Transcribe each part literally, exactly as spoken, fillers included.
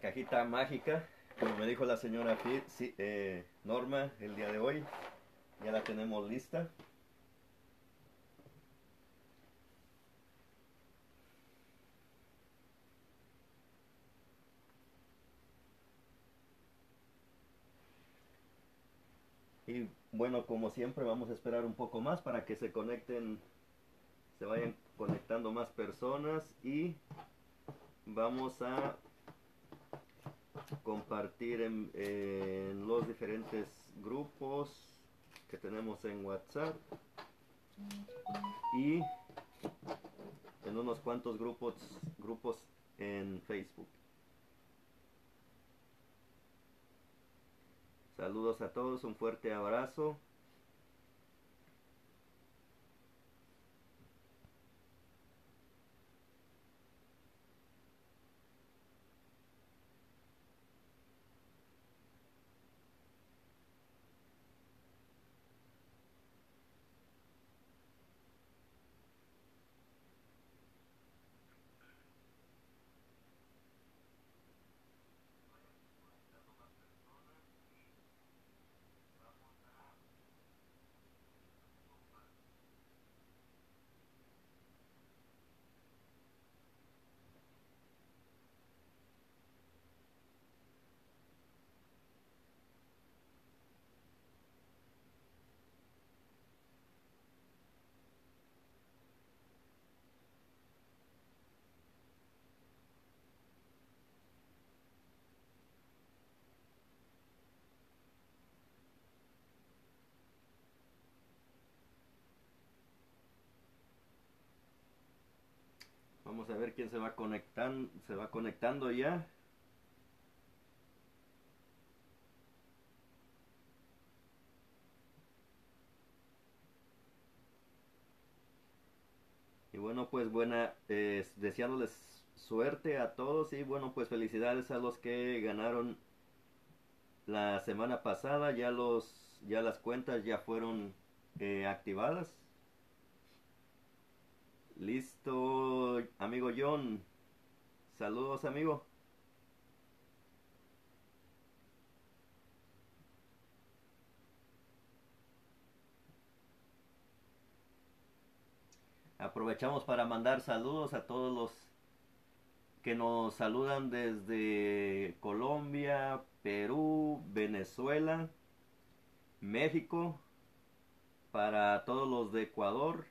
cajita mágica, como me dijo la señora Fi- sí, eh, Norma el día de hoy. Ya la tenemos lista. Y bueno, como siempre, vamos a esperar un poco más para que se conecten, se vayan conectando más personas y vamos a compartir en, en los diferentes grupos que tenemos en WhatsApp y en unos cuantos grupos, grupos en Facebook. Saludos a todos, un fuerte abrazo. Vamos a ver quién se va conectando, se va conectando ya. Y bueno, pues buena, eh, deseándoles suerte a todos y bueno, pues felicidades a los que ganaron la semana pasada. Ya los, ya las cuentas ya fueron eh, activadas. Listo, amigo John. Saludos, amigo. Aprovechamos para mandar saludos a todos los que nos saludan desde Colombia, Perú, Venezuela, México, para todos los de Ecuador.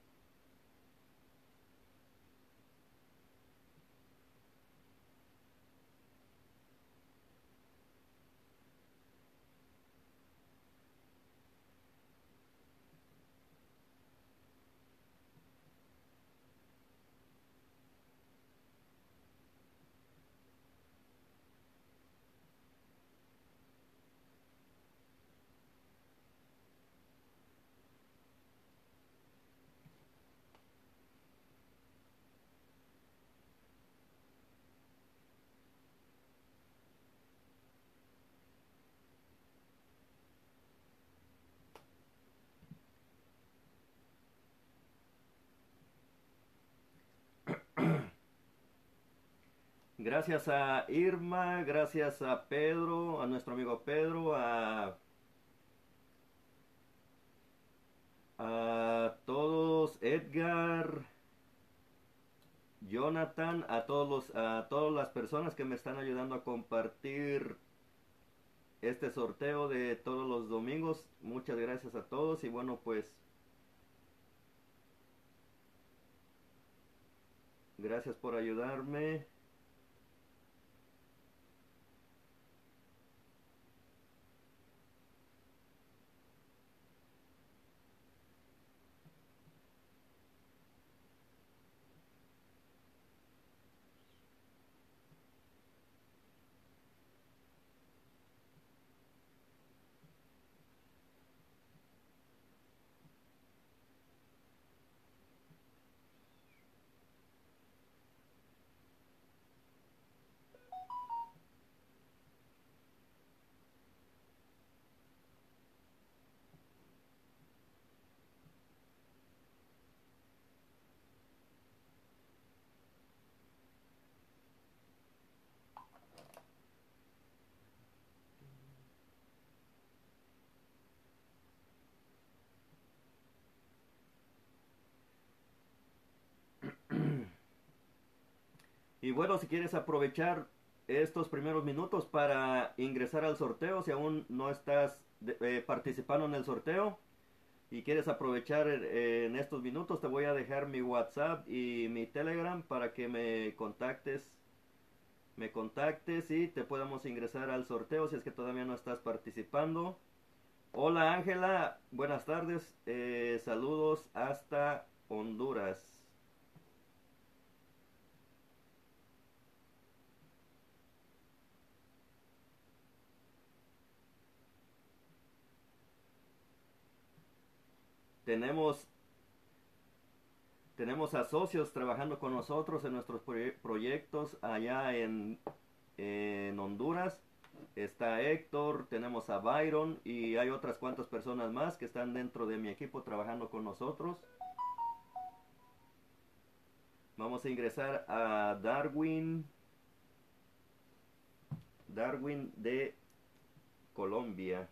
Gracias a Irma, gracias a Pedro, a nuestro amigo Pedro, a, a todos, Edgar, Jonathan, a todos los, a todas las personas que me están ayudando a compartir este sorteo de todos los domingos. Muchas gracias a todos y bueno, pues gracias por ayudarme. Y bueno, si quieres aprovechar estos primeros minutos para ingresar al sorteo, si aún no estás de- eh, participando en el sorteo y quieres aprovechar eh, en estos minutos, te voy a dejar mi WhatsApp y mi Telegram para que me contactes, me contactes y te podamos ingresar al sorteo si es que todavía no estás participando. Hola Ángela, buenas tardes, eh, saludos hasta Honduras. Tenemos Tenemos a socios trabajando con nosotros en nuestros proye- proyectos allá en, en Honduras. Está Héctor, tenemos a Byron y hay otras cuantas personas más que están dentro de mi equipo trabajando con nosotros. Vamos a ingresar a Darwin, Darwin de Colombia.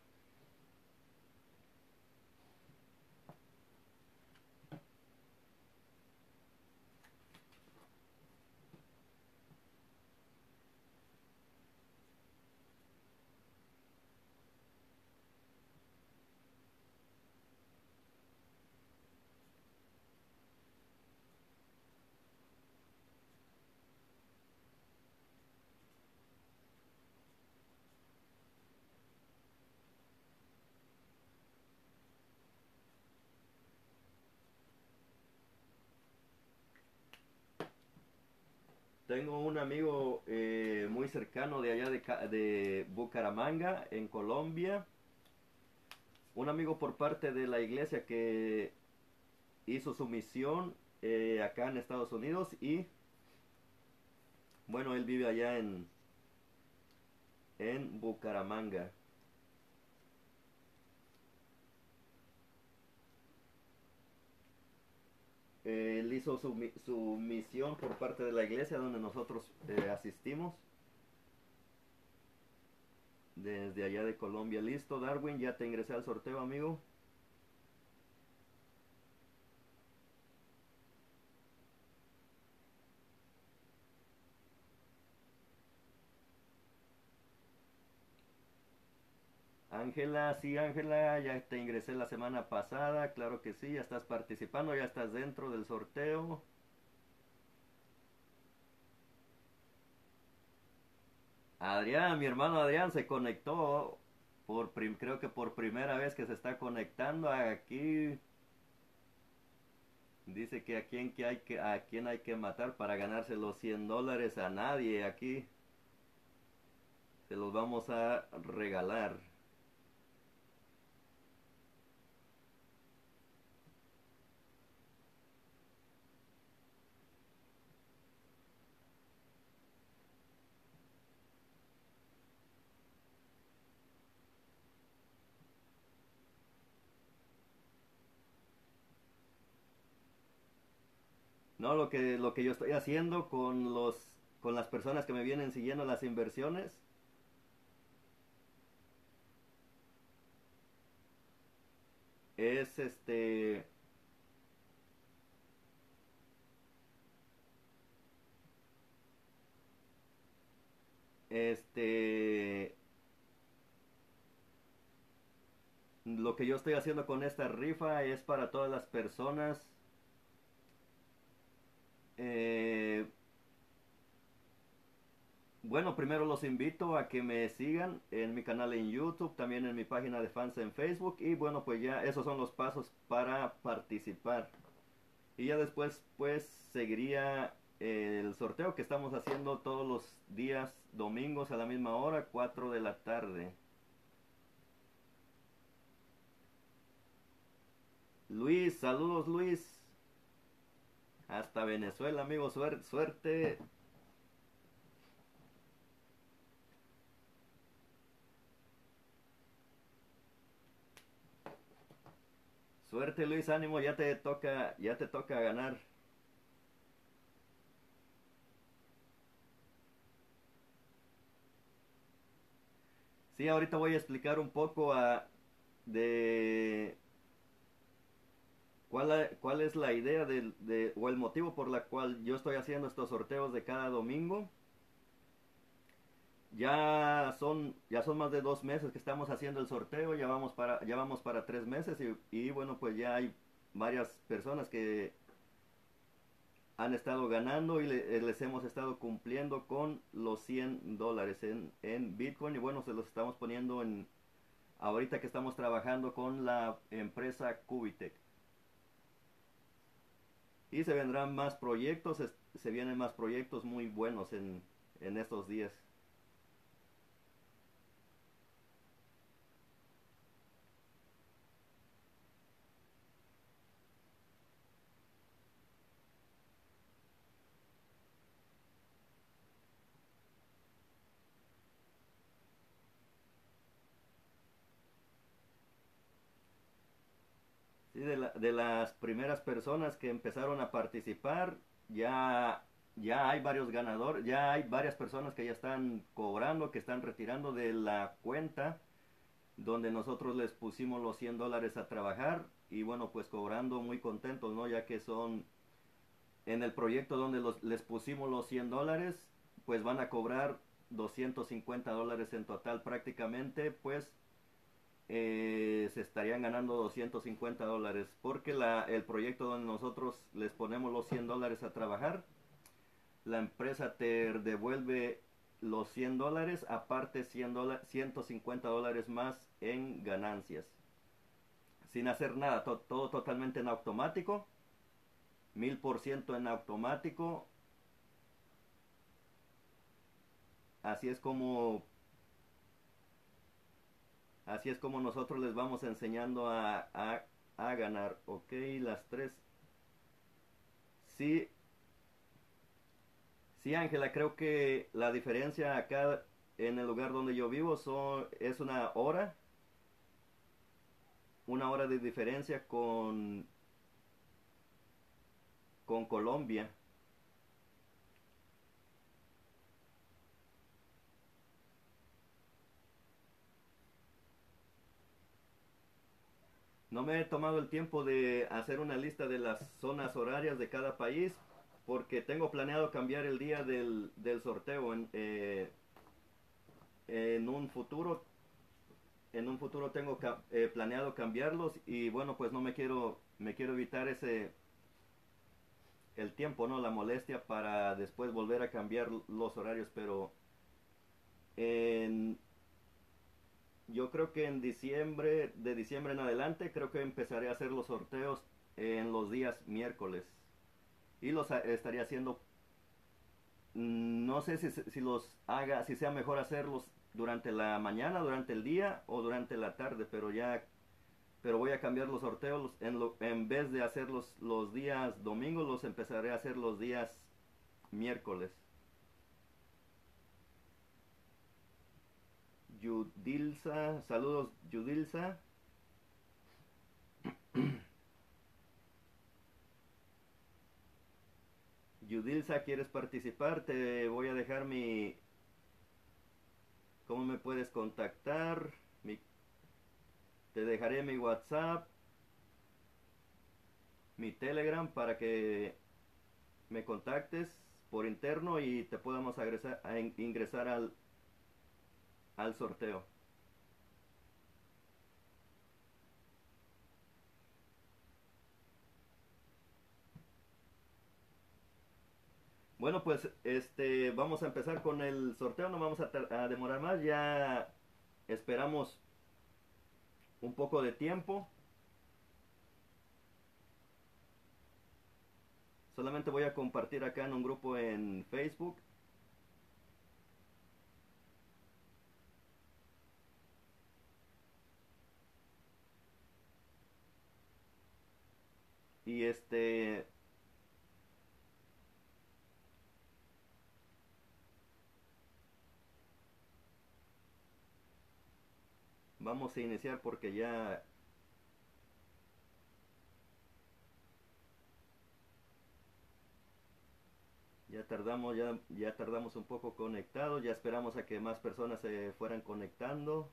Tengo un amigo eh, muy cercano de allá de, de Bucaramanga, en Colombia. Un amigo por parte de la iglesia que hizo su misión eh, acá en Estados Unidos y bueno, él vive allá en, en Bucaramanga. Eh, él hizo su, su, misión por parte de la iglesia donde nosotros eh, asistimos desde allá de Colombia. Listo, Darwin, ya te ingresé al sorteo, amigo. Ángela, sí, Ángela, ya te ingresé la semana pasada, claro que sí, ya estás participando, ya estás dentro del sorteo. Adrián, mi hermano Adrián se conectó por prim- creo que por primera vez que se está conectando aquí. Dice que a quién que hay que a quién hay que matar para ganarse los cien dólares, a nadie aquí. Se los vamos a regalar. No, lo que lo que yo estoy haciendo con los con las personas que me vienen siguiendo las inversiones es este este lo que yo estoy haciendo con esta rifa es para todas las personas eh, bueno, primero los invito a que me sigan en mi canal en YouTube, también en mi página de fans en Facebook y bueno, pues ya esos son los pasos para participar. Y ya después pues seguiría el sorteo que estamos haciendo todos los días domingos a la misma hora, cuatro de la tarde. Luis, saludos Luis. Hasta Venezuela, amigo, suer suerte. Suerte Luis, ánimo, ya te toca, ya te toca ganar. Sí, ahorita voy a explicar un poco a, de ¿Cuál, cuál es la idea del- de, o el motivo por la cual yo estoy haciendo estos sorteos de cada domingo? Ya son, ya son más de dos meses que estamos haciendo el sorteo, ya vamos para, ya vamos para tres meses y, y bueno, pues ya hay varias personas que han estado ganando y le- les hemos estado cumpliendo con los cien dólares en, en Bitcoin y bueno, se los estamos poniendo en, ahorita que estamos trabajando con la empresa Cubitec. Y se vendrán más proyectos, es- se vienen más proyectos muy buenos en, en estos días. Sí, de, la- de las primeras personas que empezaron a participar, ya, ya hay varios ganadores, ya hay varias personas que ya están cobrando, que están retirando de la cuenta donde nosotros les pusimos los cien dólares a trabajar y bueno, pues cobrando muy contentos, ¿no? Ya que son en el proyecto donde los, les pusimos los cien dólares, pues van a cobrar doscientos cincuenta dólares en total prácticamente, pues eh, se estarían ganando doscientos cincuenta dólares porque la, el proyecto donde nosotros les ponemos los cien dólares a trabajar, la empresa te devuelve los cien dólares, aparte cien dólares, ciento cincuenta dólares más en ganancias. Sin hacer nada, to, todo totalmente en automático, mil por ciento en automático. Así es como, así es como nosotros les vamos enseñando a, a, a ganar. Ok, las tres. Sí, sí, Ángela, creo que la diferencia acá en el lugar donde yo vivo son, es una hora, una hora de diferencia con, con Colombia. No me he tomado el tiempo de hacer una lista de las zonas horarias de cada país porque tengo planeado cambiar el día del, del sorteo en, eh, en un futuro. En un futuro tengo ca- eh, planeado cambiarlos y bueno, pues no me quiero, me quiero evitar ese, el tiempo, ¿no? La molestia para después volver a cambiar los horarios, pero en, yo creo que en diciembre, de diciembre en adelante, creo que empezaré a hacer los sorteos en los días miércoles. Y los a- estaría haciendo, mm, no sé si, si los haga, si sea mejor hacerlos durante la mañana, durante el día o durante la tarde, pero ya, pero voy a cambiar los sorteos en, lo, en vez de hacerlos los días domingos, los empezaré a hacer los días miércoles. Yudilsa, saludos Yudilsa. Yudilsa, ¿quieres participar? Te voy a dejar mi... ¿Cómo me puedes contactar? Mi, te dejaré mi WhatsApp, mi Telegram para que me contactes por interno y te podamos agresar, a in- ingresar al, al sorteo. Bueno, pues este vamos a empezar con el sorteo, no vamos a, a demorar más, ya esperamos un poco de tiempo. Solamente voy a compartir acá en un grupo en Facebook. Y este, vamos a iniciar porque ya, ya tardamos, ya, ya tardamos un poco conectados, ya esperamos a que más personas se fueran conectando.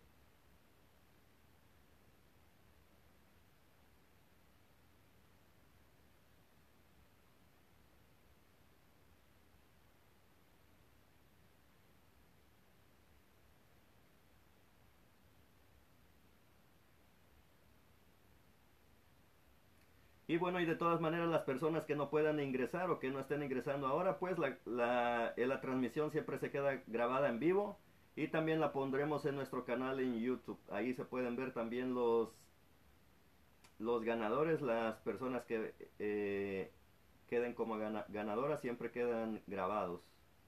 Y bueno, y de todas maneras las personas que no puedan ingresar o que no estén ingresando ahora, pues la, la, eh, la transmisión siempre se queda grabada en vivo y también la pondremos en nuestro canal en YouTube. Ahí se pueden ver también los, los ganadores, las personas que eh, queden como gana, ganadoras siempre quedan grabados.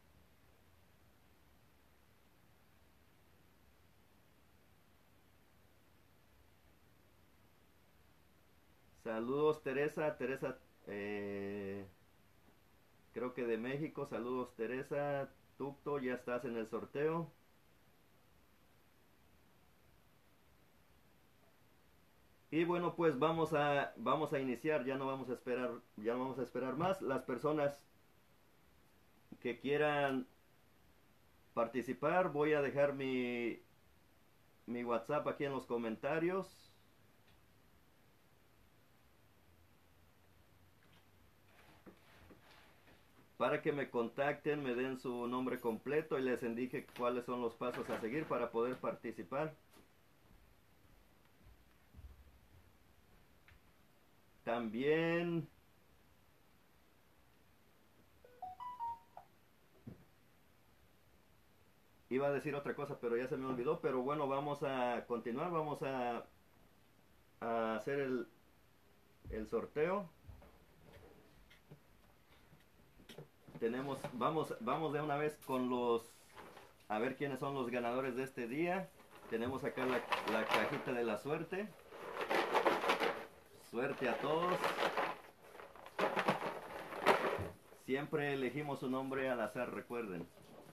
Saludos Teresa, Teresa, eh, creo que de México. Saludos Teresa, Tucto, ya estás en el sorteo. Y bueno, pues vamos a vamos a iniciar, ya no vamos a esperar, ya no vamos a esperar más. Las personas que quieran participar, voy a dejar mi mi WhatsApp aquí en los comentarios para que me contacten, me den su nombre completo y les indique cuáles son los pasos a seguir para poder participar. También iba a decir otra cosa, pero ya se me olvidó. Pero bueno, vamos a continuar, vamos a, a hacer el, el sorteo. Tenemos, vamos, vamos de una vez con los, a ver quiénes son los ganadores de este día. Tenemos acá la, la cajita de la suerte. Suerte a todos. Siempre elegimos un nombre al azar, recuerden.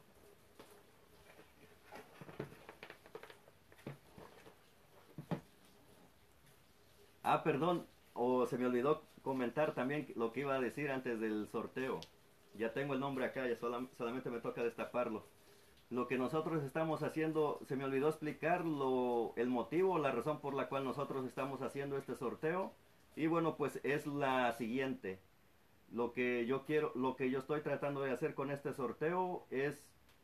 Ah, perdón, o se me olvidó comentar también lo que iba a decir antes del sorteo. Ya tengo el nombre acá, ya solam- solamente me toca destaparlo. Lo que nosotros estamos haciendo, se me olvidó explicar lo, el motivo, la razón por la cual nosotros estamos haciendo este sorteo. Y bueno, pues es la siguiente. Lo que yo quiero, lo que yo estoy tratando de hacer con este sorteo es,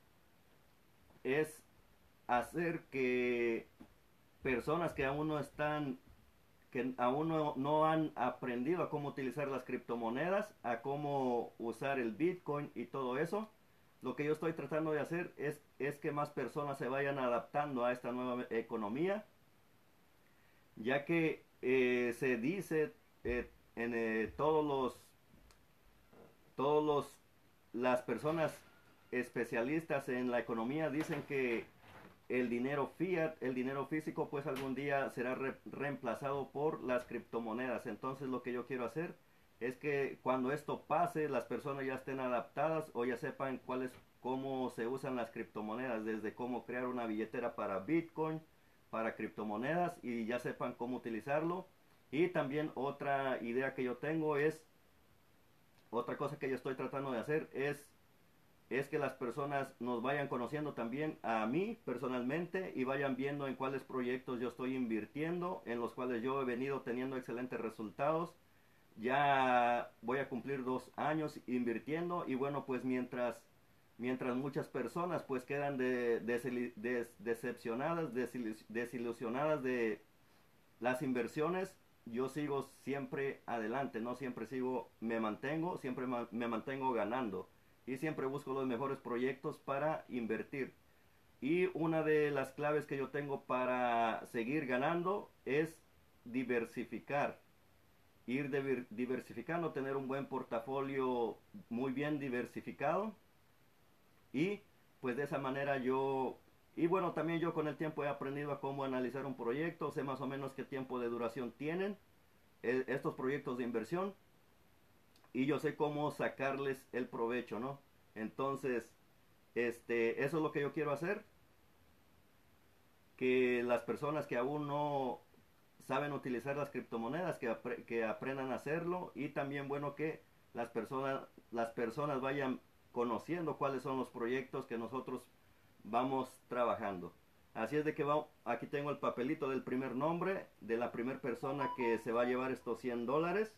es hacer que personas que aún no están, que aún no, no han aprendido a cómo utilizar las criptomonedas, a cómo usar el Bitcoin y todo eso, lo que yo estoy tratando de hacer es, es que más personas se vayan adaptando a esta nueva economía, ya que eh, se dice eh, en eh, todos los, todos los, las personas especialistas en la economía dicen que el dinero fiat, el dinero físico, pues algún día será re reemplazado por las criptomonedas. Entonces lo que yo quiero hacer es que cuando esto pase, las personas ya estén adaptadas o ya sepan cuáles, cómo se usan las criptomonedas, desde cómo crear una billetera para Bitcoin, para criptomonedas y ya sepan cómo utilizarlo. Y también otra idea que yo tengo es, otra cosa que yo estoy tratando de hacer es es que las personas nos vayan conociendo también a mí personalmente y vayan viendo en cuáles proyectos yo estoy invirtiendo, en los cuales yo he venido teniendo excelentes resultados. Ya voy a cumplir dos años invirtiendo y bueno, pues mientras mientras muchas personas pues quedan de, de, de, decepcionadas, desilusionadas de las inversiones, yo sigo siempre adelante, no siempre sigo, me mantengo, siempre me mantengo ganando y siempre busco los mejores proyectos para invertir. Y una de las claves que yo tengo para seguir ganando es diversificar, ir diversificando, tener un buen portafolio muy bien diversificado y pues de esa manera yo, y bueno, también yo con el tiempo he aprendido a cómo analizar un proyecto, sé más o menos qué tiempo de duración tienen eh, estos proyectos de inversión y yo sé cómo sacarles el provecho, ¿no? Entonces, este, eso es lo que yo quiero hacer, que las personas que aún no saben utilizar las criptomonedas, que, apre que aprendan a hacerlo y también, bueno, que las personas, las personas vayan conociendo cuáles son los proyectos que nosotros vamos trabajando. Así es de que va, aquí tengo el papelito del primer nombre de la primera persona que se va a llevar estos cien dólares.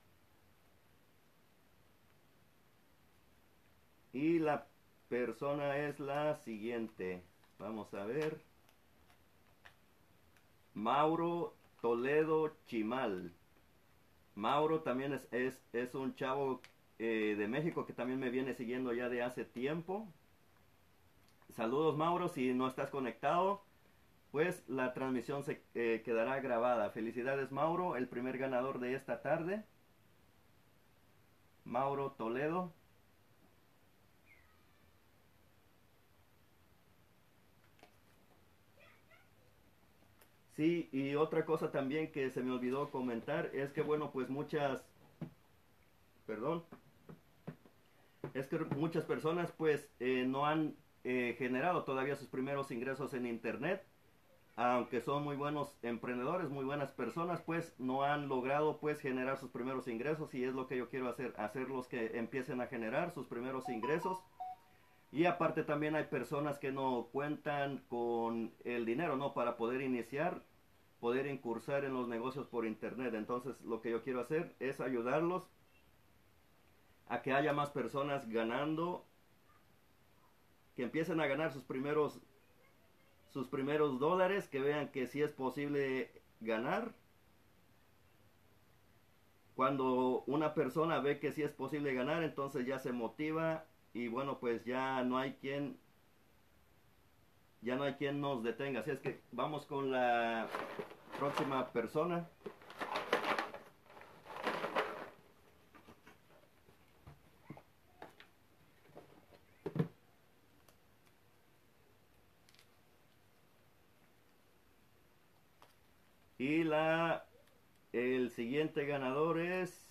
Y la persona es la siguiente. Vamos a ver. Mauro Toledo Chimal. Mauro también es, es, es un chavo eh, de México que también me viene siguiendo ya de hace tiempo. Saludos Mauro, si no estás conectado, pues la transmisión se eh, quedará grabada. Felicidades Mauro, el primer ganador de esta tarde. Mauro Toledo. Sí, y otra cosa también que se me olvidó comentar es que bueno, pues muchas, perdón, es que muchas personas pues eh, no han eh, generado todavía sus primeros ingresos en internet, aunque son muy buenos emprendedores, muy buenas personas, pues no han logrado pues generar sus primeros ingresos y es lo que yo quiero hacer, hacerlos que empiecen a generar sus primeros ingresos. Y aparte también hay personas que no cuentan con el dinero, ¿no? Para poder iniciar, poder incursar en los negocios por internet. Entonces lo que yo quiero hacer es ayudarlos a que haya más personas ganando, que empiecen a ganar sus primeros sus primeros dólares, que vean que sí es posible ganar. Cuando una persona ve que sí es posible ganar, entonces ya se motiva y bueno, pues ya no hay quien ya no hay quien nos detenga. Así es que vamos con la próxima persona. Y la el siguiente ganador es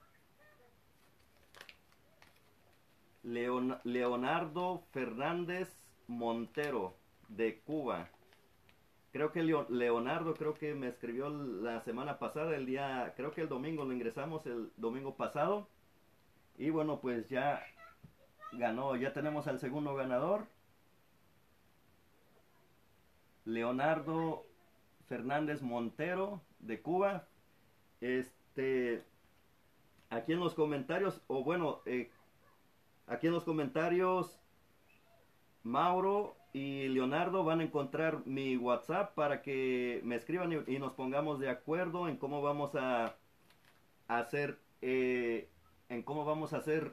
Leon, Leonardo Fernández Montero de Cuba. Creo que Leonardo creo que me escribió la semana pasada, el día, creo que el domingo lo ingresamos el domingo pasado. Y bueno, pues ya ganó, ya tenemos al segundo ganador. Leonardo Fernández Montero de Cuba. Este, aquí en los comentarios, o bueno, eh, aquí en los comentarios, Mauro y Leonardo van a encontrar mi WhatsApp para que me escriban y, y nos pongamos de acuerdo en cómo vamos a, a hacer, eh, en cómo vamos a hacer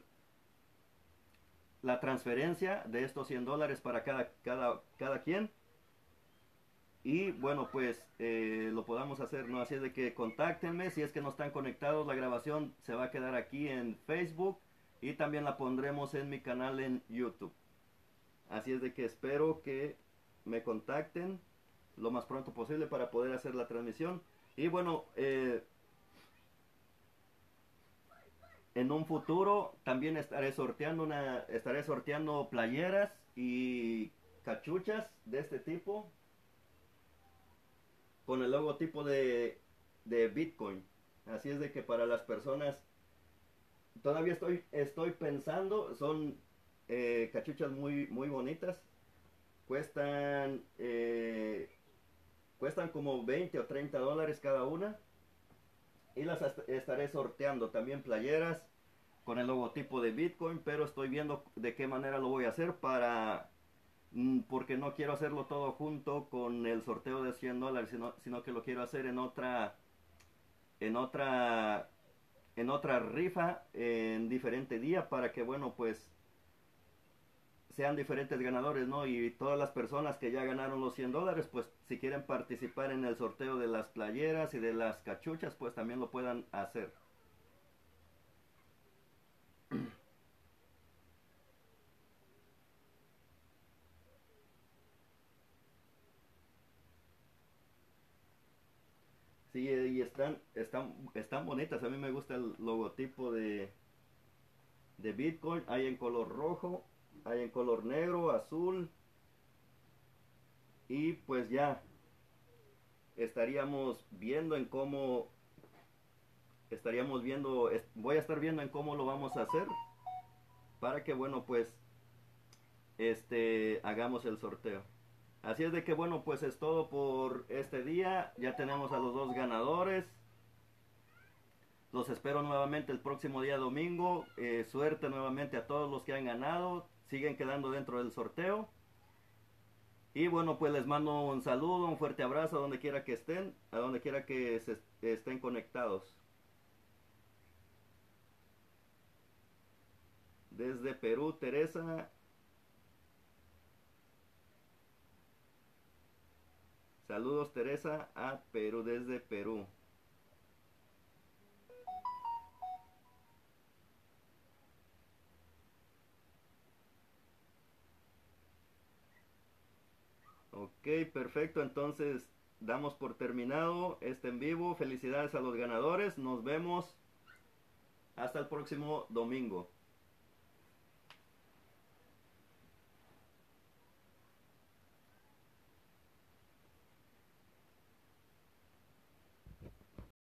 la transferencia de estos cien dólares para cada, cada, cada quien. Y bueno, pues eh, lo podamos hacer, ¿no? Así es de que contáctenme, si es que no están conectados, la grabación se va a quedar aquí en Facebook y también la pondremos en mi canal en YouTube. Así es de que espero que me contacten lo más pronto posible para poder hacer la transmisión. Y bueno, eh, en un futuro también estaré sorteando una, estaré sorteando playeras y cachuchas de este tipo con el logotipo de, de Bitcoin. Así es de que para las personas todavía estoy estoy pensando, son eh, cachuchas muy muy bonitas, cuestan eh, cuestan como veinte o treinta dólares cada una y las estaré sorteando. También playeras con el logotipo de Bitcoin, pero estoy viendo de qué manera lo voy a hacer para porque no quiero hacerlo todo junto con el sorteo de cien dólares, sino, sino que lo quiero hacer en otra en otra en otra rifa en diferente día para que bueno pues sean diferentes ganadores, ¿no? Y todas las personas que ya ganaron los cien dólares, pues si quieren participar en el sorteo de las playeras y de las cachuchas, pues también lo puedan hacer. Sí, y están, están, están bonitas. A mí me gusta el logotipo de, de Bitcoin. Hay en color rojo, hay en color negro, azul. Y pues ya estaríamos viendo en cómo estaríamos viendo, voy a estar viendo en cómo lo vamos a hacer para que bueno pues este hagamos el sorteo. Así es de que bueno pues es todo por este día. Ya tenemos a los dos ganadores. Los espero nuevamente el próximo día domingo. Eh, suerte nuevamente a todos los que han ganado. Siguen quedando dentro del sorteo. Y bueno, pues les mando un saludo, un fuerte abrazo a donde quiera que estén, a donde quiera que se estén conectados. Desde Perú, Teresa. Saludos, Teresa, a Perú, desde Perú. Ok, perfecto. Entonces damos por terminado este en vivo. Felicidades a los ganadores. Nos vemos hasta el próximo domingo.